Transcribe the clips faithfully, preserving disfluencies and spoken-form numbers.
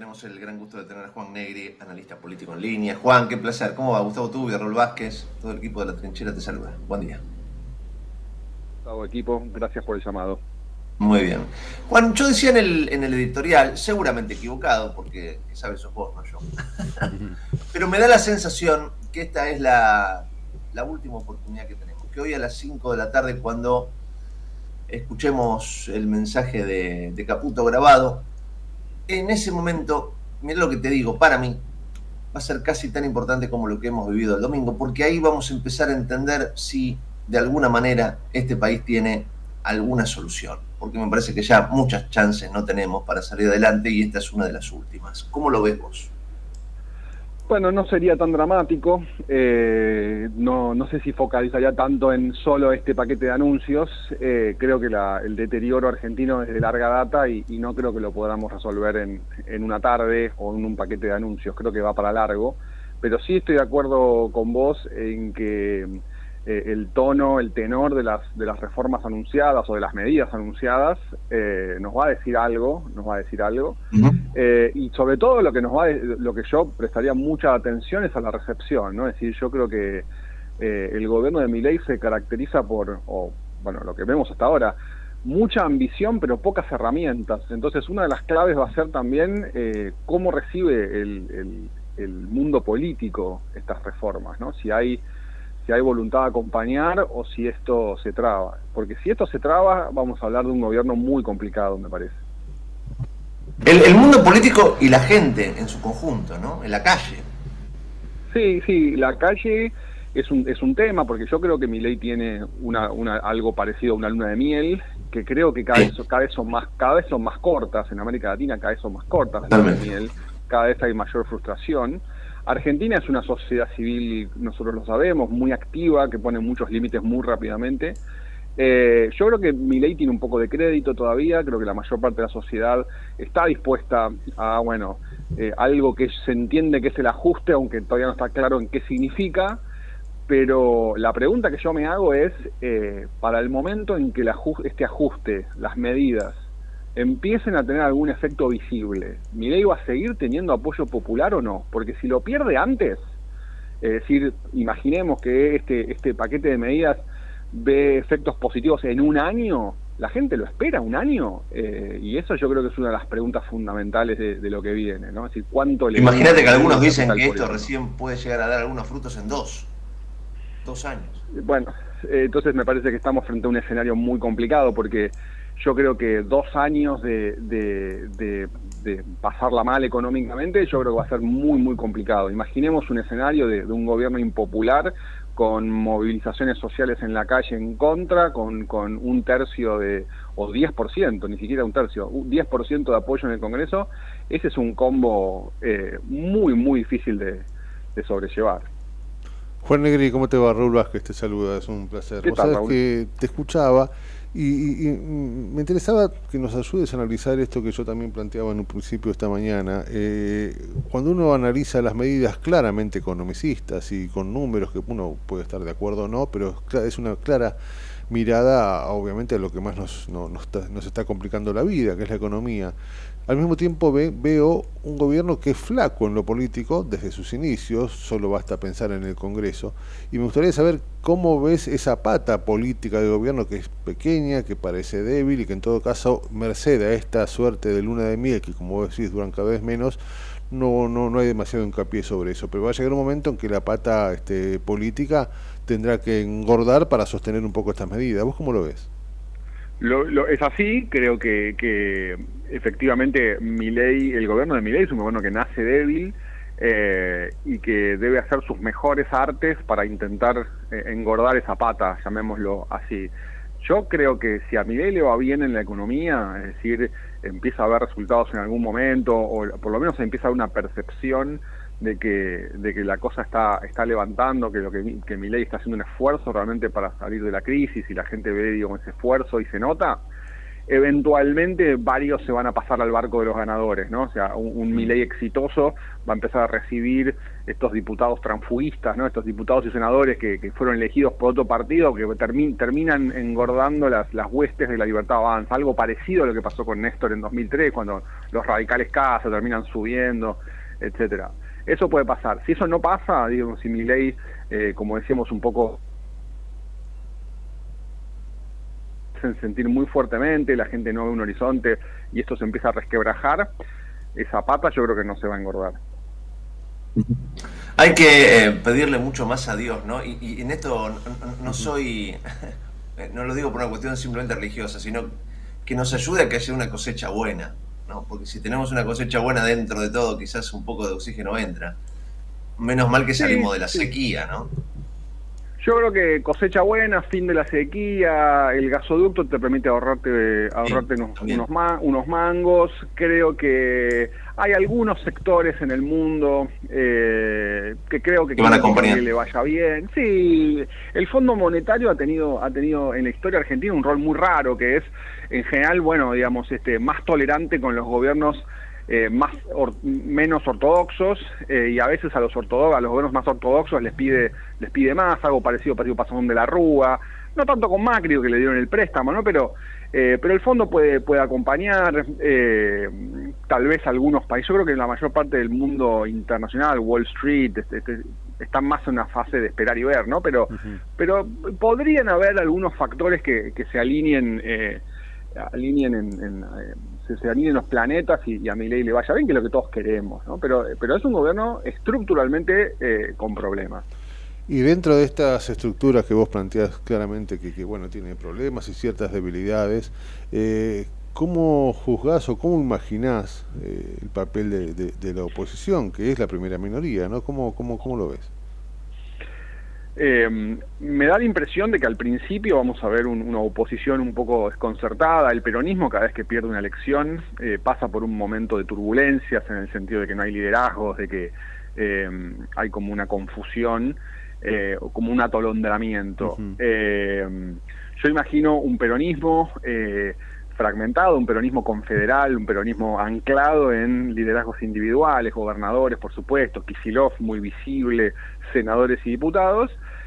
tenemos el gran gusto de tener a Juan Negri, analista político en línea. Juan, qué placer. ¿Cómo va? Gustavo Tubio, Raúl Vázquez, todo el equipo de La Trinchera te saluda. Buen día. Gustavo, equipo, gracias por el llamado. Muy bien. Juan, yo decía en el, en el editorial, seguramente equivocado, porque sabes, sos vos, no yo. Pero me da la sensación que esta es la, la última oportunidad que tenemos. Que hoy a las cinco de la tarde, cuando escuchemos el mensaje de, de Caputo grabado, en ese momento, mira lo que te digo, para mí va a ser casi tan importante como lo que hemos vivido el domingo, porque ahí vamos a empezar a entender si de alguna manera este país tiene alguna solución, porque me parece que ya muchas chances no tenemos para salir adelante y esta es una de las últimas. ¿Cómo lo ves vos? Bueno, no sería tan dramático, eh, no, no sé si focalizaría tanto en solo este paquete de anuncios, eh, creo que la, el deterioro argentino es de larga data y, y no creo que lo podamos resolver en, en una tarde o en un paquete de anuncios, creo que va para largo, pero sí estoy de acuerdo con vos en que eh, el tono, el tenor de las, de las reformas anunciadas o de las medidas anunciadas eh, nos va a decir algo, nos va a decir algo. Uh-huh. Eh, y sobre todo lo que nos va, lo que yo prestaría mucha atención es a la recepción, ¿no? Es decir, yo creo que eh, el gobierno de Milei se caracteriza por, o bueno, lo que vemos hasta ahora, mucha ambición pero pocas herramientas. Entonces, una de las claves va a ser también eh, cómo recibe el, el, el mundo político estas reformas, ¿no? Si hay si hay voluntad de acompañar o si esto se traba. Porque si esto se traba, vamos a hablar de un gobierno muy complicado, me parece. El, el mundo político y la gente en su conjunto, ¿no? En la calle. Sí, sí, la calle es un es un tema, porque yo creo que Milei tiene una, una algo parecido a una luna de miel, que creo que cada vez, cada vez son más cada vez son más cortas, en América Latina cada vez son más cortas las lunas de miel, cada vez hay mayor frustración. Argentina es una sociedad civil, nosotros lo sabemos, muy activa, que pone muchos límites muy rápidamente. Eh, yo creo que Milei tiene un poco de crédito todavía, creo que la mayor parte de la sociedad está dispuesta a, bueno, eh, algo que se entiende que es el ajuste, aunque todavía no está claro en qué significa, pero la pregunta que yo me hago es, eh, para el momento en que el ajuste, este ajuste, las medidas, empiecen a tener algún efecto visible, ¿Milei va a seguir teniendo apoyo popular o no? Porque si lo pierde antes, es decir, imaginemos que este, este paquete de medidas ve efectos positivos en un año, la gente lo espera un año, eh, y eso yo creo que es una de las preguntas fundamentales de, de lo que viene, ¿no? Es decir, ¿cuánto le... Imagínate que algunos dicen que esto recién puede llegar a dar algunos frutos en dos, dos años. Bueno, eh, entonces me parece que estamos frente a un escenario muy complicado, porque yo creo que dos años de, de, de, de pasarla mal económicamente, yo creo que va a ser muy, muy complicado. Imaginemos un escenario de, de un gobierno impopular, con movilizaciones sociales en la calle en contra, con, con un tercio de, o diez por ciento, ni siquiera un tercio, un diez por ciento de apoyo en el Congreso. Ese es un combo eh, muy, muy difícil de, de sobrellevar. Juan Negri, ¿cómo te va? Raúl Vázquez te saluda, es un placer. ¿Qué Vos tal, sabés Raúl? que te escuchaba y, y, y me interesaba que nos ayudes a analizar esto que yo también planteaba en un principio esta mañana. Eh, cuando uno analiza las medidas claramente economicistas y con números que uno puede estar de acuerdo o no, pero es una clara mirada obviamente a lo que más nos, no, nos, está, nos está complicando la vida, que es la economía. Al mismo tiempo ve, veo un gobierno que es flaco en lo político desde sus inicios, solo basta pensar en el Congreso, y me gustaría saber cómo ves esa pata política del gobierno que es pequeña, que parece débil y que en todo caso, merced a esta suerte de luna de miel, que como vos decís duran cada vez menos, no, no, no hay demasiado hincapié sobre eso, pero va a llegar un momento en que la pata este, política tendrá que engordar para sostener un poco estas medidas. ¿Vos cómo lo ves? Lo, lo, es así, creo que, que efectivamente Milei, el gobierno de Milei es un gobierno que nace débil eh, y que debe hacer sus mejores artes para intentar eh, engordar esa pata, llamémoslo así. Yo creo que si a Milei le va bien en la economía, es decir, empieza a haber resultados en algún momento, o por lo menos empieza a haber una percepción de que de que la cosa está está levantando, que lo que, que Milei está haciendo un esfuerzo realmente para salir de la crisis y la gente ve, digo, ese esfuerzo y se nota, eventualmente varios se van a pasar al barco de los ganadores, ¿no? O sea, un, un Milei exitoso va a empezar a recibir estos diputados transfugistas, ¿no? Estos diputados y senadores que, que fueron elegidos por otro partido, que termi terminan engordando las, las huestes de La Libertad Avanza, algo parecido a lo que pasó con Néstor en dos mil tres, cuando los radicales casa terminan subiendo, etcétera. Eso puede pasar. Si eso no pasa, digamos, si Milei, eh, como decíamos un poco, sentir muy fuertemente, la gente no ve un horizonte y esto se empieza a resquebrajar, esa pata yo creo que no se va a engordar. Hay que eh, pedirle mucho más a Dios, ¿no? Y, y en esto no, no soy, no lo digo por una cuestión simplemente religiosa, sino que nos ayude a que haya una cosecha buena, ¿no? Porque si tenemos una cosecha buena dentro de todo, quizás un poco de oxígeno entra. Menos mal que salimos sí, de la sequía, ¿no? Yo creo que cosecha buena, fin de la sequía, el gasoducto te permite ahorrarte ahorrarte sí, unos, unos, ma unos mangos. Creo que hay algunos sectores en el mundo eh, que creo que, que, van a que le vaya bien. Sí, el Fondo Monetario ha tenido ha tenido en la historia argentina un rol muy raro, que es en general, bueno, digamos, este más tolerante con los gobiernos Eh, más or, menos ortodoxos eh, y a veces a los ortodoxos, a los gobiernos más ortodoxos les pide les pide más, algo parecido parecido pasó con De la Rúa, no tanto con Macri que le dieron el préstamo, ¿no? Pero eh, pero el fondo puede puede acompañar eh, tal vez algunos países. Yo creo que en la mayor parte del mundo internacional, Wall Street, este, este, están más en una fase de esperar y ver, ¿no? Pero uh-huh. pero podrían haber algunos factores que, que se alineen eh, alineen en, en eh, se, se alineen los planetas y, y a Milei le vaya bien, que es lo que todos queremos, ¿no? Pero, pero es un gobierno estructuralmente eh, con problemas. Y dentro de estas estructuras que vos planteás claramente que, que bueno, tiene problemas y ciertas debilidades, eh, ¿cómo juzgás o cómo imaginás eh, el papel de, de, de la oposición, que es la primera minoría, ¿no? ¿Cómo, cómo, cómo lo ves? Eh, me da la impresión de que al principio vamos a ver un, una oposición un poco desconcertada. El peronismo, cada vez que pierde una elección, eh, pasa por un momento de turbulencias, en el sentido de que no hay liderazgos, de que eh, hay como una confusión, eh, como un atolondramiento. Uh-huh. eh, yo imagino un peronismo eh, fragmentado, un peronismo confederal, un peronismo anclado en liderazgos individuales, gobernadores, por supuesto, Kicillof muy visible, senadores y diputados,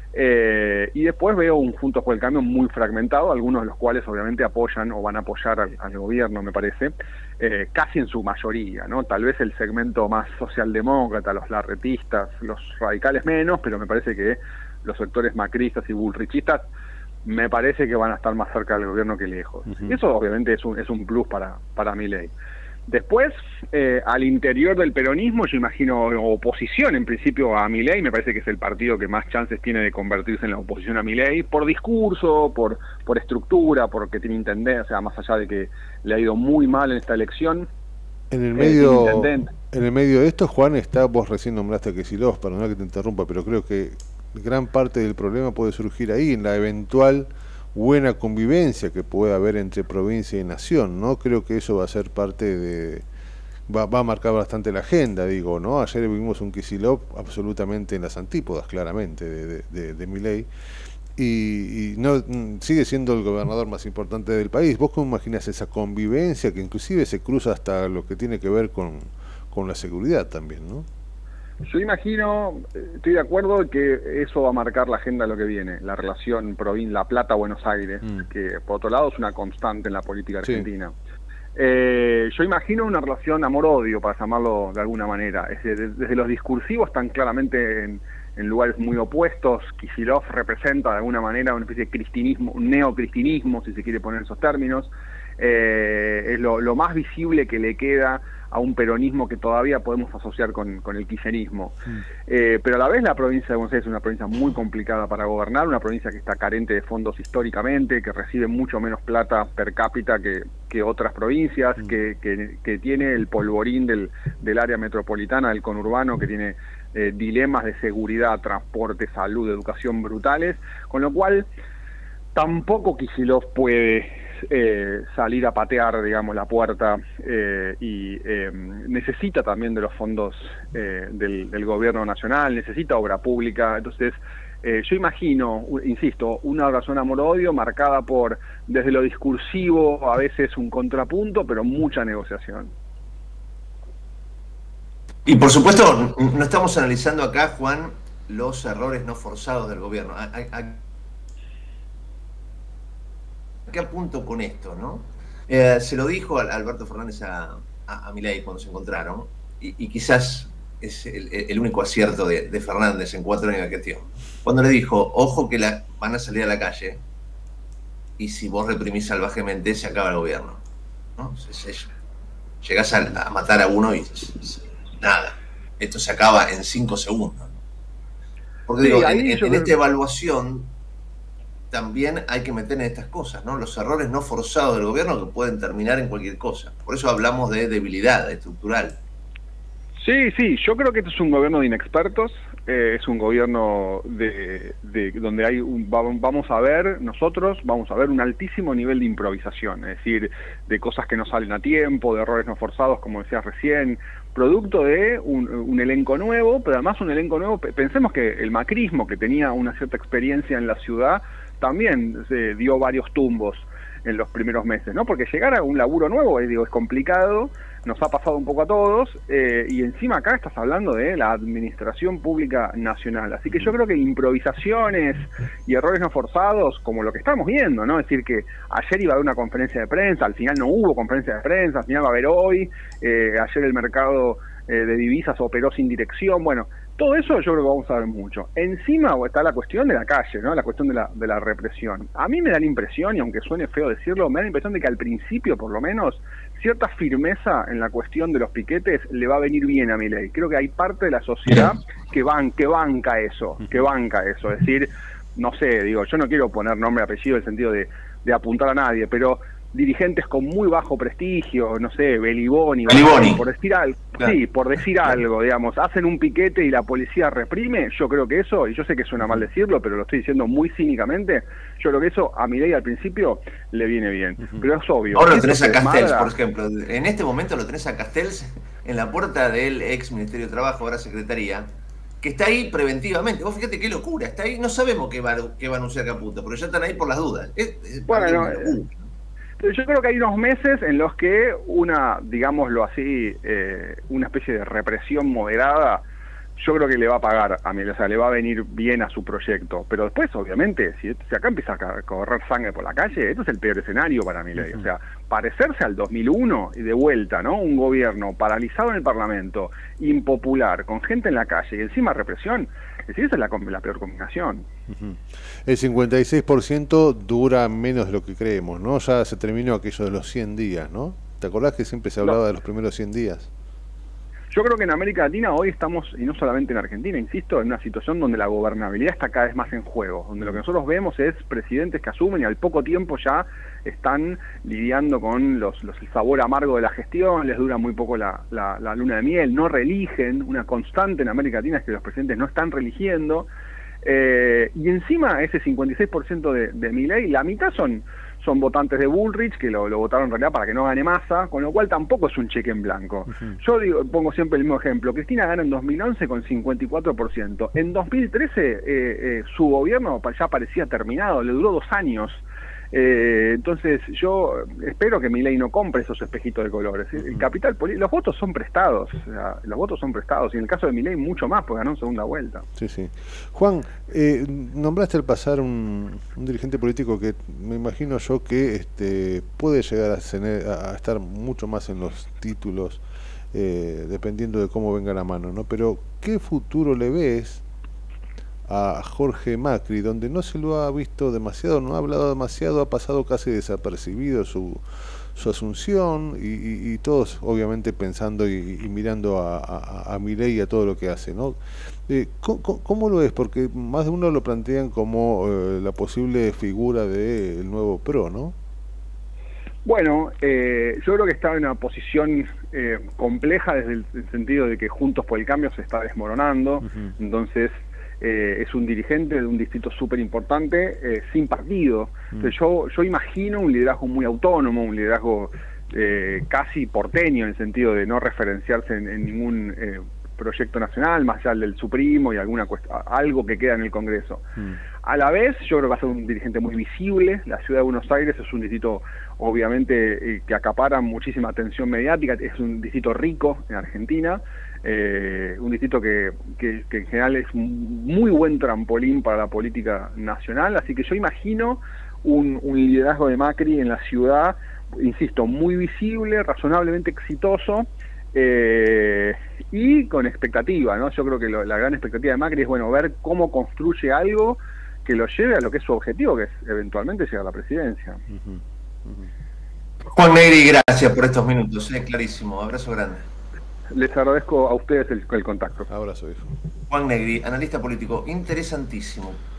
eh, y después veo un Juntos por el Cambio muy fragmentado, algunos de los cuales obviamente apoyan o van a apoyar al, al gobierno, me parece, eh, casi en su mayoría, ¿no? Tal vez el segmento más socialdemócrata, los larretistas, los radicales menos, pero me parece que los sectores macristas y bullrichistas me parece que van a estar más cerca del gobierno que lejos. Uh-huh. Y eso obviamente es un, es un plus para, para Milei. Después, eh, al interior del peronismo, yo imagino oposición en principio a Milei. Me parece que es el partido que más chances tiene de convertirse en la oposición a Milei, por discurso, por, por estructura, porque tiene intendencia, o sea, más allá de que le ha ido muy mal en esta elección. En el medio, en el medio de esto, Juan, está, vos recién nombraste a Kicillof, perdona que te interrumpa, pero creo que gran parte del problema puede surgir ahí, en la eventual buena convivencia que pueda haber entre provincia y nación, ¿no? Creo que eso va a ser parte de... Va, va a marcar bastante la agenda, digo, ¿no? Ayer vimos un Kicillof absolutamente en las antípodas, claramente, de, de, de, de Milei, y, y no sigue siendo el gobernador más importante del país. ¿Vos cómo imaginás esa convivencia que inclusive se cruza hasta lo que tiene que ver con, con la seguridad también, ¿no? Yo imagino, estoy de acuerdo que eso va a marcar la agenda de lo que viene, la relación Provin La Plata-Buenos Aires, mm. que por otro lado es una constante en la política argentina. Sí. Eh, yo imagino una relación amor-odio, para llamarlo de alguna manera. Es decir, desde los discursivos están claramente en, en lugares muy opuestos. Kicillof representa de alguna manera una especie de cristinismo, un neocristinismo, si se quiere poner esos términos. Eh, es lo, lo más visible que le queda a un peronismo que todavía podemos asociar con, con el kirchnerismo. Mm. Eh, pero a la vez la provincia de Buenos Aires es una provincia muy complicada para gobernar, una provincia que está carente de fondos históricamente, que recibe mucho menos plata per cápita que, que otras provincias, mm. que, que, que tiene el polvorín del, del área metropolitana, del conurbano, que tiene eh, dilemas de seguridad, transporte, salud, educación brutales, con lo cual tampoco Kicillof puede Eh, salir a patear, digamos, la puerta eh, y eh, necesita también de los fondos eh, del, del gobierno nacional, necesita obra pública. Entonces Eh, yo imagino, insisto, una relación amor-odio marcada por, desde lo discursivo, a veces un contrapunto, pero mucha negociación. Y por supuesto, no estamos analizando acá, Juan, los errores no forzados del gobierno. ¿A, a, a qué apunto con esto, no? Eh, se lo dijo a Alberto Fernández a, a, a Milei cuando se encontraron, y, y quizás es el, el único acierto de, de Fernández en cuatro años de gestión. Cuando le dijo, ojo que la, van a salir a la calle, y si vos reprimís salvajemente, se acaba el gobierno, ¿no? Se, se, llegás a, a matar a uno y se, se, nada, esto se acaba en cinco segundos. Porque sí, digo, en, en, en esta evaluación también hay que meter en estas cosas, ¿no? Los errores no forzados del gobierno que pueden terminar en cualquier cosa. Por eso hablamos de debilidad estructural. Sí, sí, yo creo que esto es un gobierno de inexpertos, eh, es un gobierno de, de donde hay un, vamos a ver, nosotros vamos a ver un altísimo nivel de improvisación, es decir, de cosas que no salen a tiempo, de errores no forzados, como decías recién, producto de un, un elenco nuevo, pero además un elenco nuevo, pensemos que el macrismo, que tenía una cierta experiencia en la ciudad, también se dio varios tumbos en los primeros meses, ¿no? Porque llegar a un laburo nuevo, eh, digo, es complicado, nos ha pasado un poco a todos, eh, y encima acá estás hablando de la administración pública nacional, así que yo creo que improvisaciones y errores no forzados, como lo que estamos viendo, ¿no? Es decir, que ayer iba a haber una conferencia de prensa, al final no hubo conferencia de prensa, al final va a haber hoy, eh, ayer el mercado eh, de divisas operó sin dirección, bueno, todo eso yo creo que vamos a ver mucho. Encima está la cuestión de la calle, ¿no? La cuestión de la, de la represión. A mí me da la impresión, y aunque suene feo decirlo, me da la impresión de que al principio, por lo menos, cierta firmeza en la cuestión de los piquetes le va a venir bien a Milei. Creo que hay parte de la sociedad que, van, que banca eso, que banca eso. Es decir, no sé, digo, yo no quiero poner nombre y apellido en el sentido de, de apuntar a nadie, pero dirigentes con muy bajo prestigio, no sé, Beliboni, Beliboni. por decir algo, claro. sí, por decir claro. algo, digamos, hacen un piquete y la policía reprime, yo creo que eso, y yo sé que suena mal decirlo, pero lo estoy diciendo muy cínicamente, yo creo que eso a Milei al principio le viene bien, uh-huh. pero es obvio. Ahora lo tenés a Castells, por ejemplo, en este momento lo tenés a Castells en la puerta del ex Ministerio de Trabajo, ahora Secretaría, que está ahí preventivamente. Vos fíjate qué locura, está ahí, no sabemos qué va, qué va a anunciar Caputo, pero ya están ahí por las dudas. Es, es bueno, yo creo que hay unos meses en los que una, digámoslo así, eh, una especie de represión moderada, yo creo que le va a pagar a Milei, o sea, le va a venir bien a su proyecto. Pero después, obviamente, si, si acá empieza a correr sangre por la calle, esto es el peor escenario para Milei. Uh-huh. O sea, parecerse al dos mil uno y de vuelta, ¿no? Un gobierno paralizado en el Parlamento, impopular, con gente en la calle y encima represión. Es decir, esa es la, la peor combinación. Uh-huh. El cincuenta y seis por ciento dura menos de lo que creemos, ¿no? Ya se terminó aquello de los cien días, ¿no? ¿Te acordás que siempre se hablaba no. de los primeros cien días? Yo creo que en América Latina hoy estamos, y no solamente en Argentina, insisto, en una situación donde la gobernabilidad está cada vez más en juego, donde lo que nosotros vemos es presidentes que asumen y al poco tiempo ya están lidiando con los, los el sabor amargo de la gestión, les dura muy poco la, la, la luna de miel, no reeligen, una constante en América Latina es que los presidentes no están reeligiendo, eh, y encima ese cincuenta y seis por ciento de, de Milei, la mitad son... son votantes de Bullrich, que lo, lo votaron en realidad para que no gane Massa, con lo cual tampoco es un cheque en blanco. Uh-huh. Yo digo, pongo siempre el mismo ejemplo. Cristina gana en dos mil once con cincuenta y cuatro por ciento. En dos mil trece eh, eh, su gobierno ya parecía terminado, le duró dos años. Eh, entonces yo espero que Milei no compre esos espejitos de colores. El capital político, los votos son prestados, o sea, los votos son prestados, y en el caso de Milei mucho más, porque ganó en segunda vuelta. Sí, sí. Juan, eh, nombraste al pasar un, un dirigente político que me imagino yo que este, puede llegar a, tener, a estar mucho más en los títulos, eh, dependiendo de cómo venga la mano, ¿no? Pero ¿qué futuro le ves a Jorge Macri, donde no se lo ha visto demasiado, no ha hablado demasiado, ha pasado casi desapercibido su, su asunción, y, y, y todos obviamente pensando y, y mirando a, a, a Milei y a todo lo que hace, ¿no? Eh, ¿cómo, ¿Cómo lo es? Porque más de uno lo plantean como eh, la posible figura del nuevo PRO, ¿no? Bueno, eh, yo creo que está en una posición eh, compleja desde el, el sentido de que Juntos por el Cambio se está desmoronando, uh-huh. entonces Eh, es un dirigente de un distrito súper importante, eh, sin partido. Entonces, yo, yo imagino un liderazgo muy autónomo, un liderazgo eh, casi porteño, en el sentido de no referenciarse en, en ningún eh, proyecto nacional, más allá del Supremo y alguna algo que queda en el Congreso. Mm. A la vez, yo creo que va a ser un dirigente muy visible. La ciudad de Buenos Aires es un distrito, obviamente, eh, que acapara muchísima atención mediática, es un distrito rico en Argentina, eh, un distrito que, que, que en general es un muy buen trampolín para la política nacional, así que yo imagino un, un liderazgo de Macri en la ciudad, insisto, muy visible, razonablemente exitoso, eh, y con expectativa, ¿no? Yo creo que lo, la gran expectativa de Macri es, bueno, ver cómo construye algo que lo lleve a lo que es su objetivo, que es eventualmente llegar a la presidencia. Uh-huh. Uh-huh. Juan Negri, gracias por estos minutos, es clarísimo, abrazo grande. Les agradezco a ustedes el, el contacto. Abrazo, hijo. Juan Negri, analista político, interesantísimo.